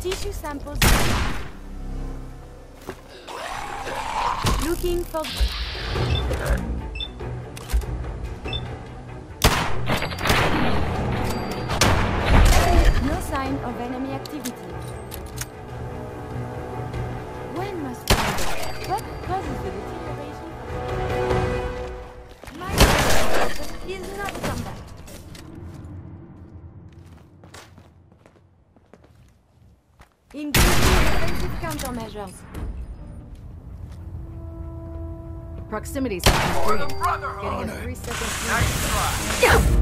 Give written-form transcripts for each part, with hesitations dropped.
Tissue samples. Looking for... No sign of enemy activity. When must we go? What causes the deterioration? My is not combat. Engaging defensive countermeasures. Proximity sensors green. Getting a 3-second. Nice try.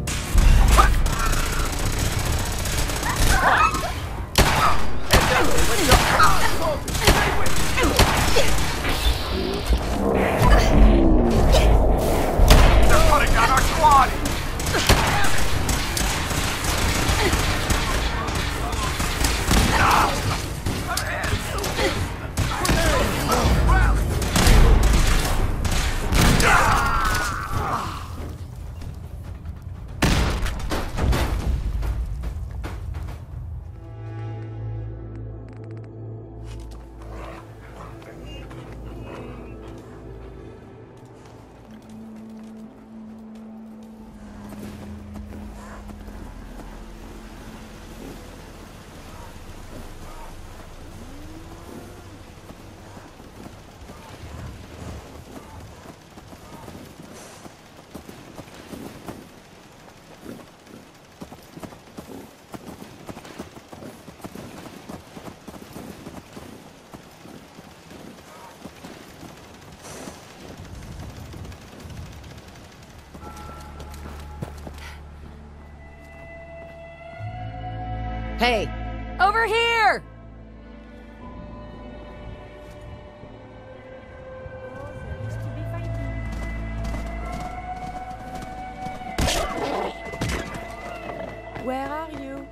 They're putting down our squad! Hey! Over here! Where are you?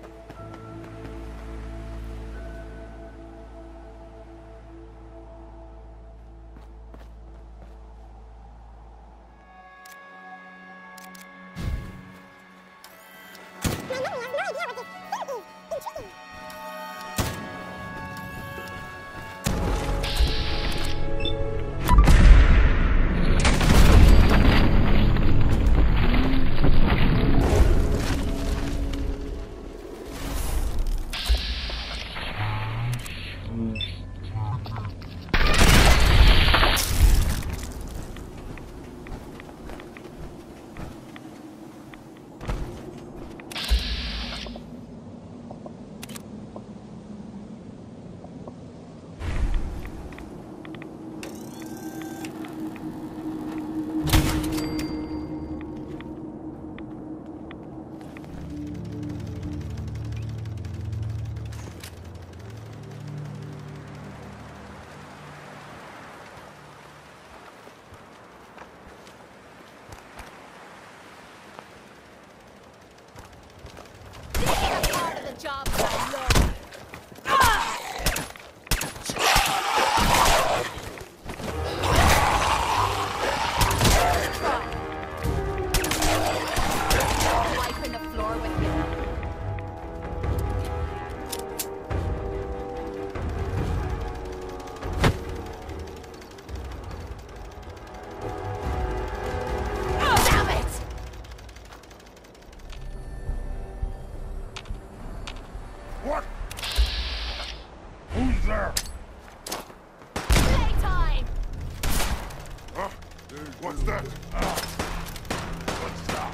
Job done. Wiping the floor with you. Damn it! What? Who's there? Playtime! Huh? What's that? What's that?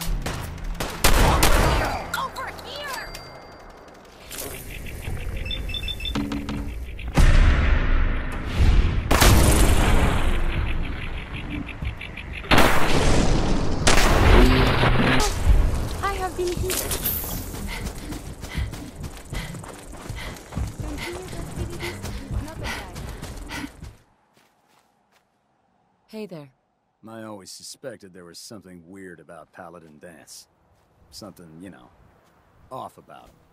Over here! I have been hit. Hey there. I always suspected there was something weird about Paladin Danse. Something, you know, off about him.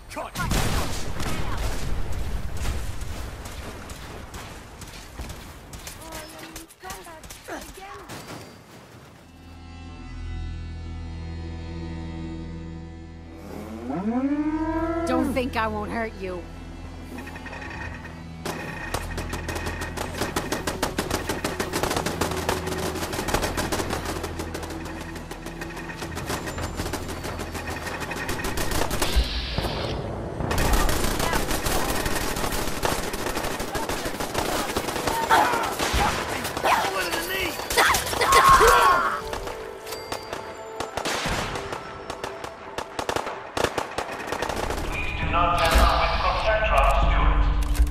Cut! Don't think I won't hurt you. Do not tamper with Concentra, Stewart.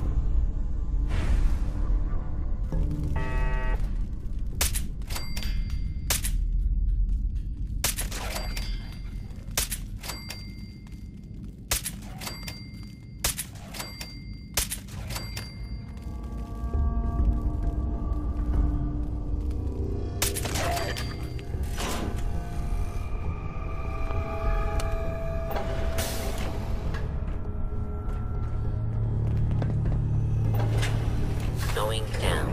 Going down.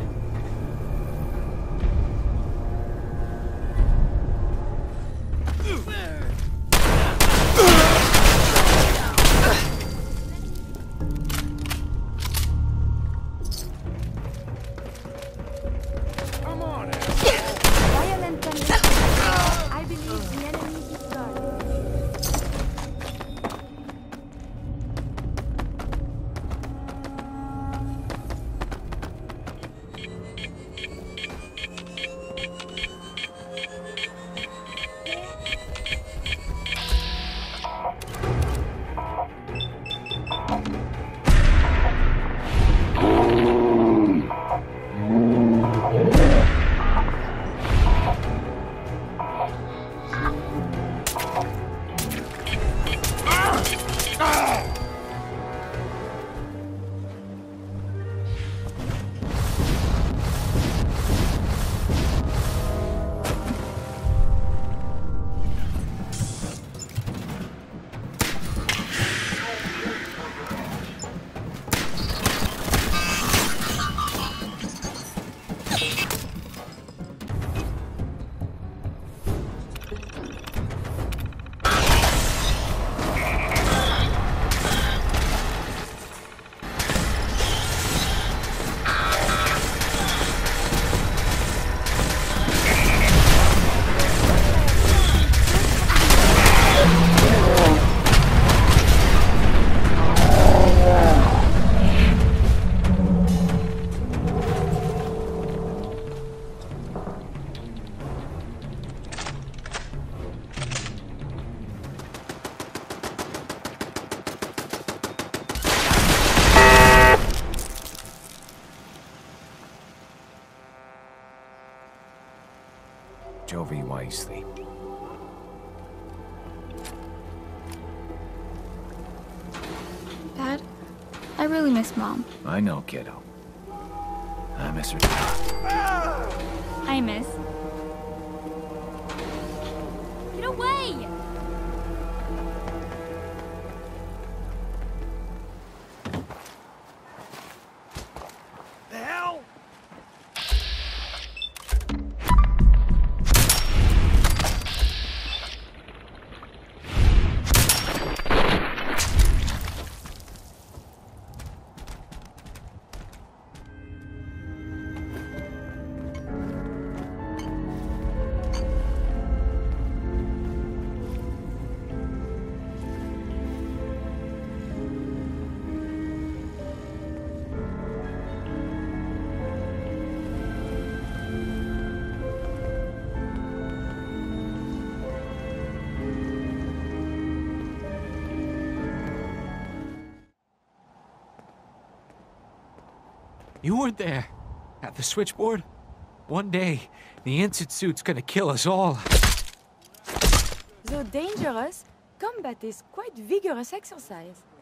Come on, Violent conditions. I believe the enemy is guarded. Jovi wisely. Dad, I really miss Mom. I know, kiddo. I miss her. I miss. Get away! The hell? You weren't there. At the switchboard? One day, the Ensign suit's gonna kill us all. Though dangerous, combat is quite vigorous exercise.